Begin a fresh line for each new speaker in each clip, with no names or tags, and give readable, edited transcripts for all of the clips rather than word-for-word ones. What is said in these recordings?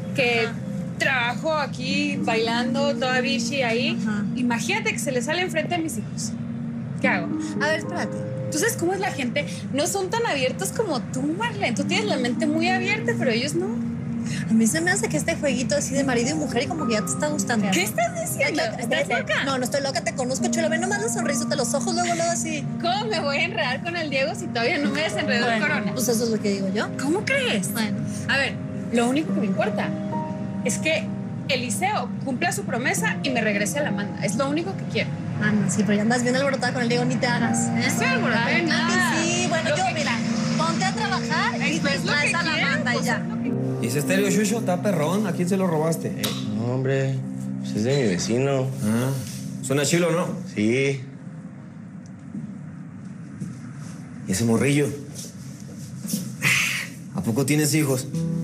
que trabajo aquí bailando, toda bichi ahí.
Ajá.
Imagínate que se le sale enfrente a mis hijos. ¿Qué hago?
A ver, espérate.
¿Tú sabes cómo es la gente? No son tan abiertos como tú, Marlene. Tú tienes la mente muy abierta, pero ellos no.
A mí se me hace que este jueguito así de marido y mujer y como que ya te está gustando.
¿Qué estás diciendo? ¿Estás loca?
No, no estoy loca, te conozco, chula. Ve nomás la sonrisa de los ojos, luego así.
¿Cómo me voy a enredar con el Diego si todavía no me desenredó el corona?
Pues eso es lo que digo yo.
¿Cómo crees?
Bueno.
A ver, lo único que me importa es que Eliseo cumpla su promesa y me regrese a la Amanda. Es lo único que quiero.
Ah, no, sí, pero ya andas bien alborotada con el Diego, ni te hagas.
Estoy alborotada de nada.
Sí, bueno,
Lo
yo,
que-
mira, ponte a trabajar y
Esto
te
es lo
traes
que
a la
quiero,
Amanda y
pues,
ya.
es lo que-
¿Y ese estéreo, Chucho? Está perrón. ¿A quién se lo robaste?
No, hombre, pues es de mi vecino.
Ah, suena chilo, ¿no?
Sí.
¿Y ese morrillo? ¿A poco tienes hijos?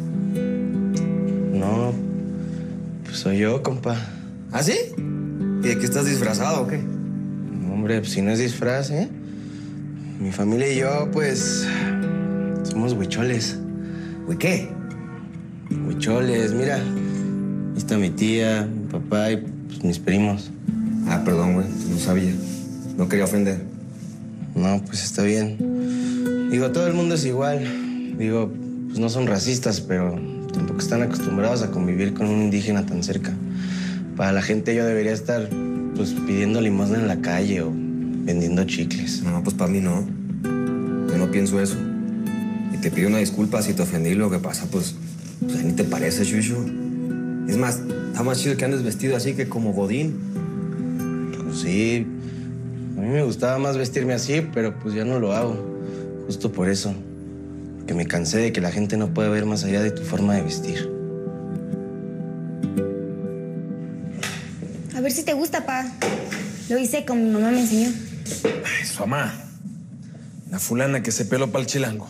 No, pues soy yo, compa.
¿Ah, sí? ¿Y de qué estás disfrazado o qué?
No, hombre, pues si no es disfraz, ¿eh? Mi familia y yo, pues, somos huicholes.
¿Güey qué?
Huicholes, mira. Ahí está mi tía, mi papá y pues, mis primos.
Ah, perdón, güey. No sabía. No quería ofender.
No, pues está bien. Digo, todo el mundo es igual. Digo, pues no son racistas, pero tampoco están acostumbrados a convivir con un indígena tan cerca. Para la gente yo debería estar, pues, pidiendo limosna en la calle o vendiendo chicles.
No, pues para mí no. Yo no pienso eso. Y te pido una disculpa si te ofendí. Lo que pasa, pues ya ni te parece, Chucho. Es más, está más chido que andes vestido así que como Godín.
Pues sí, a mí me gustaba más vestirme así, pero pues ya no lo hago. Justo por eso. Que me cansé de que la gente no puede ver más allá de tu forma de vestir.
A ver si te gusta, pa. Lo hice como mi mamá me enseñó.
Ay, su mamá. La fulana que se peló pa'l chilango.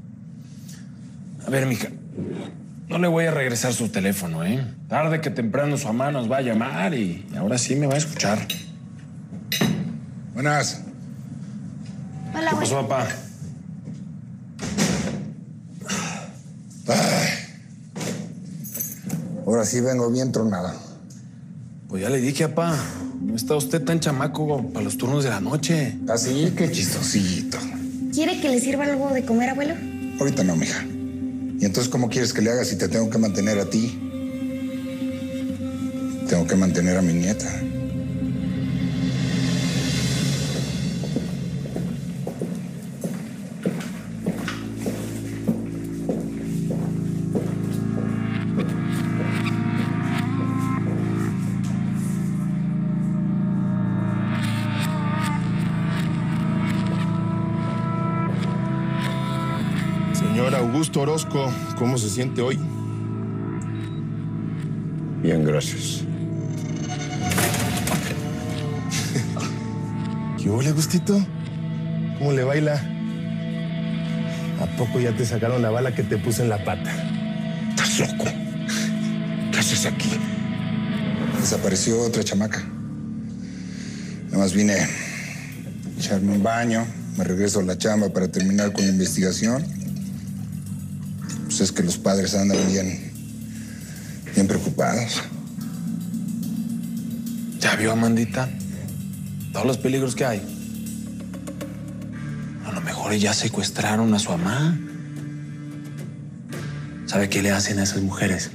A ver, mija. No le voy a regresar su teléfono, ¿eh? Tarde que temprano su mamá nos va a llamar y ahora sí me va a escuchar.
Buenas.
Hola,
¿Qué pasó, papá?
Ay. Ahora sí vengo bien tronada.
Pues ya le dije, papá. No está usted tan chamaco para los turnos de la noche.
Así, qué chistosito.
¿Quiere que le sirva algo de comer, abuelo?
Ahorita no, mija. ¿Y entonces cómo quieres que le haga si te tengo que mantener a ti? Tengo que mantener a mi nieta.
Señor Augusto Orozco, ¿cómo se siente hoy?
Bien, gracias.
¿Qué huele, Agustito? ¿Cómo le baila? ¿A poco ya te sacaron la bala que te puse en la pata?
¿Estás loco? ¿Qué haces aquí? Desapareció otra chamaca. Nada más vine a echarme un baño, me regreso a la chamba para terminar con la investigación. Pues es que los padres andan bien preocupados.
¿Ya vio, Amandita? Todos los peligros que hay. A lo mejor ya secuestraron a su mamá. ¿Sabe qué le hacen a esas mujeres?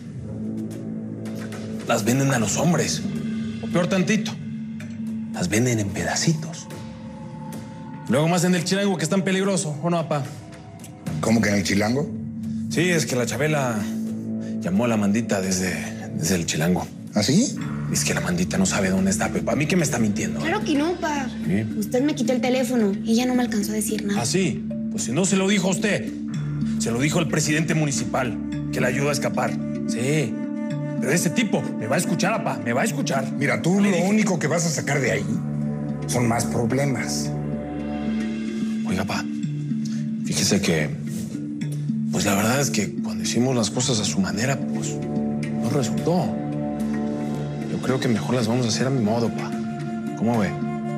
Las venden a los hombres. O peor tantito, las venden en pedacitos. Luego más en el chilango, que es tan peligroso, ¿o no, papá?
¿Cómo que en el chilango?
Sí, es que la Chabela llamó a la Mandita desde el chilango.
¿Ah, sí?
Es que la Mandita no sabe dónde está, Pepa. ¿A mí qué me está mintiendo?
Claro que no, pa.
¿Sí?
Usted me quitó el teléfono y ella no me alcanzó a decir nada.
¿Ah, sí? Pues si no se lo dijo a usted, se lo dijo el presidente municipal, que le ayudó a escapar. Sí. Pero ese tipo me va a escuchar, papá, me va a escuchar.
Mira, tú lo único que vas a sacar de ahí son más problemas.
Oiga, papá, fíjese que, pues la verdad es que cuando hicimos las cosas a su manera, pues no resultó. Yo creo que mejor las vamos a hacer a mi modo, pa. ¿Cómo ve?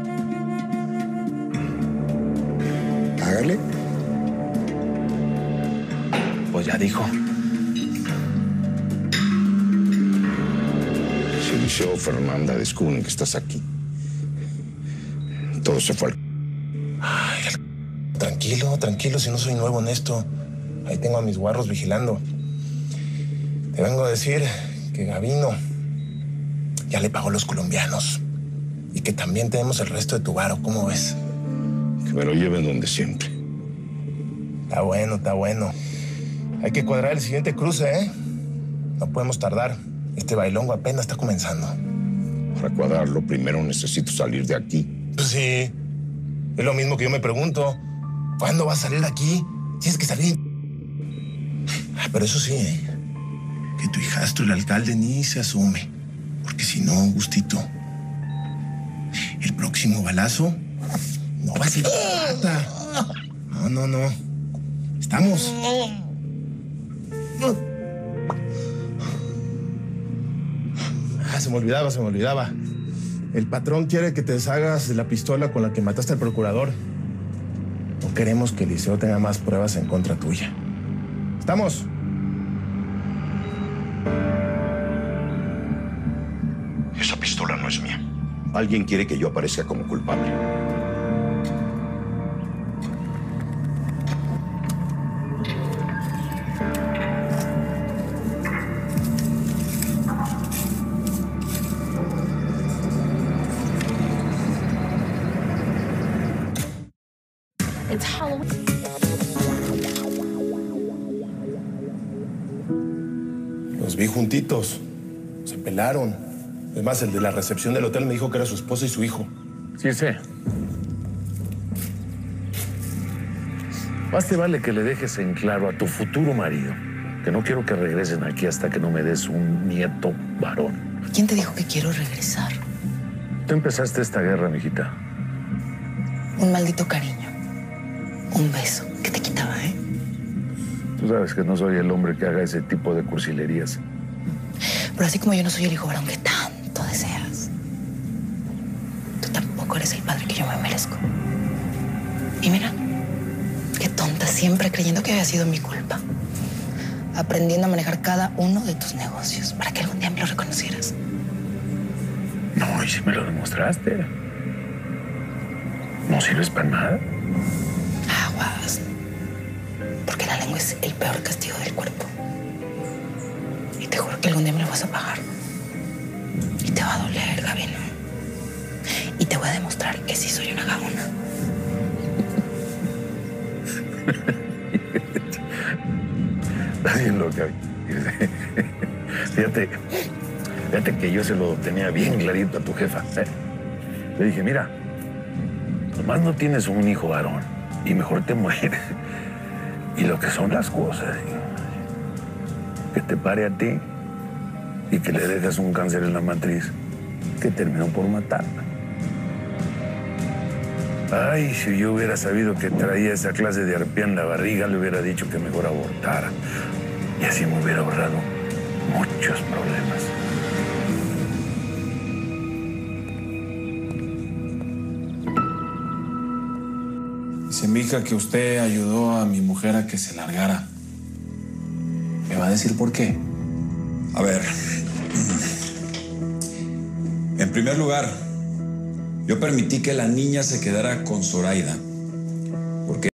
Hágale.
Pues ya dijo.
Eliseo Fernanda descubren que estás aquí, todo se fue al...
Ay, tranquilo, tranquilo, si no soy nuevo en esto. Ahí tengo a mis guarros vigilando. Te vengo a decir que Gavino ya le pagó a los colombianos y que también tenemos el resto de tu varo. ¿Cómo ves?
Que me lo lleven donde siempre.
Está bueno, está bueno. Hay que cuadrar el siguiente cruce, ¿eh? No podemos tardar. Este bailongo apenas está comenzando.
Para cuadrarlo, primero necesito salir de aquí.
Pues sí. Es lo mismo que yo me pregunto. ¿Cuándo vas a salir de aquí? Tienes que salir. Pero eso sí, ¿eh? Que tu hijastro, el alcalde, ni se asume. Porque si no, Gustito, el próximo balazo no va a ser plata. No. Estamos. Se me olvidaba. El patrón quiere que te deshagas de la pistola con la que mataste al procurador. No queremos que Eliseo tenga más pruebas en contra tuya. ¿Estamos?
Esa pistola no es mía. Alguien quiere que yo aparezca como culpable.
It's Halloween.
Los vi juntitos. Se pelaron. Es más, el de la recepción del hotel me dijo que era su esposa y su hijo.
Sí sé. Más te vale que le dejes en claro a tu futuro marido que no quiero que regresen aquí hasta que no me des un nieto varón.
¿Quién te dijo que quiero regresar?
Tú empezaste esta guerra, mijita.
Un maldito cariño. Un beso que te quitaba, ¿eh?
Tú sabes que no soy el hombre que haga ese tipo de cursilerías.
Pero así como yo no soy el hijo varón que tanto deseas, tú tampoco eres el padre que yo me merezco. Y mira, qué tonta, siempre creyendo que había sido mi culpa. Aprendiendo a manejar cada uno de tus negocios para que algún día me lo reconocieras.
No, y si me lo demostraste. No sirves para nada.
Aguas. Porque la lengua es el peor castigo del cuerpo. Y te juro que algún día me lo vas a pagar. Y te va a doler, Gavino. Y te voy a demostrar que sí soy una gabona.
Estás bien loca. Fíjate que yo se lo tenía bien clarito a tu jefa. Le dije, mira, nomás no tienes un hijo varón y mejor te mueres. Y lo que son las cosas, que te pare a ti y que le dejas un cáncer en la matriz que terminó por matarla. Ay, si yo hubiera sabido que traía esa clase de arpía en la barriga, le hubiera dicho que mejor abortara. Y así me hubiera ahorrado muchos problemas.
Dice mi hija que usted ayudó a mi mujer a que se largara. ¿Me va a decir por qué?
A ver. En primer lugar, yo permití que la niña se quedara con Zoraida